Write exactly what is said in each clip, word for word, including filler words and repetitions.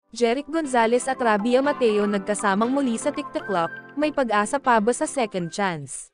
Jeric Gonzales at Rabiya Mateo nagkasamang muli sa tiktoclock, may pag-asa pa ba sa second chance?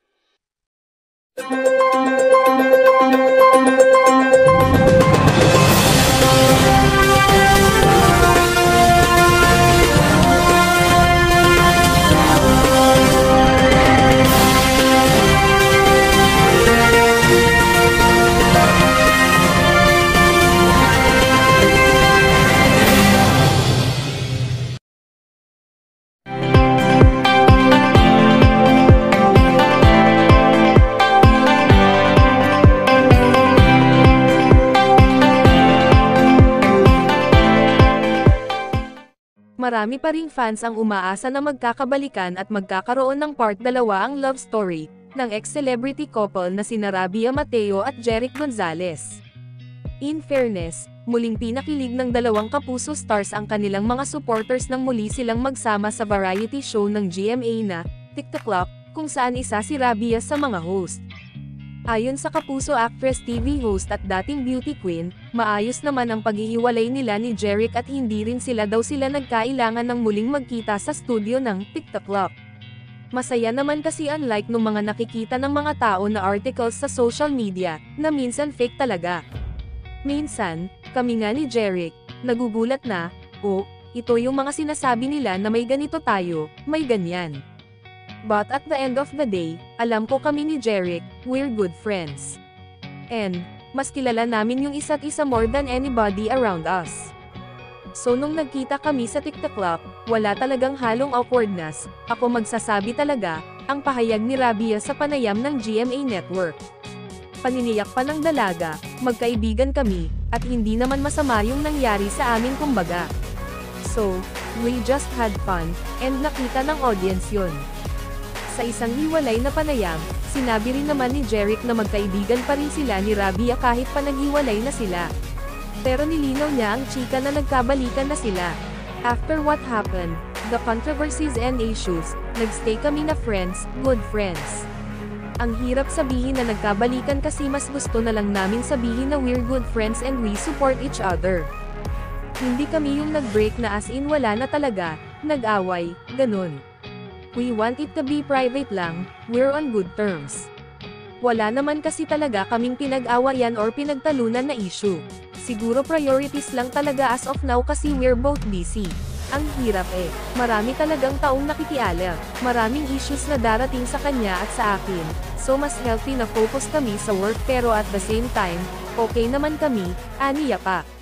Marami pa ring fans ang umaasa na magkakabalikan at magkakaroon ng part dalawa ang love story ng ex-celebrity couple na sina Rabiya Mateo at Jeric Gonzales. In fairness, muling pinakilig ng dalawang kapuso stars ang kanilang mga supporters nang muli silang magsama sa variety show ng G M A na tiktoclock, kung saan isa si Rabiya sa mga host. Ayon sa kapuso actress T V host at dating beauty queen, maayos naman ang paghihiwalay nila ni Jeric at hindi rin sila daw sila nagkailangan ng muling magkita sa studio ng tiktoclock. Masaya naman kasi unlike nung mga nakikita ng mga tao na articles sa social media, na minsan fake talaga. Minsan, kami nga ni Jeric, nagugulat na, oh, ito yung mga sinasabi nila na may ganito tayo, may ganyan. But at the end of the day, alam ko kami ni Jeric, we're good friends. And, mas kilala namin yung isa't isa more than anybody around us. So nung nagkita kami sa tiktoclock, wala talagang halong awkwardness, ako magsasabi talaga, ang pahayag ni Rabiya sa panayam ng G M A Network. Paniniyak pa ng dalaga, magkaibigan kami, at hindi naman masama yung nangyari sa amin kumbaga. So, we just had fun, and nakita ng audience yun. Sa isang hiwalay na panayam, sinabi rin naman ni Jeric na magkaibigan pa rin sila ni Rabiya kahit pa naghiwalay na sila. Pero nilinaw niya ang chika na nagkabalikan na sila. After what happened, the controversies and issues, nagstay kami na friends, good friends. Ang hirap sabihin na nagkabalikan kasi mas gusto na lang namin sabihin na we're good friends and we support each other. Hindi kami yung nag-break na as in wala na talaga, nag-away, ganun. We want it to be private lang, we're on good terms. Wala naman kasi talaga kaming pinag-awayan or pinagtalunan na issue. Siguro priorities lang talaga as of now kasi we're both busy. Ang hirap eh, marami talagang taong nakikialam, maraming issues na darating sa kanya at sa akin, so mas healthy na focus kami sa work pero at the same time, okay naman kami, aniya pa.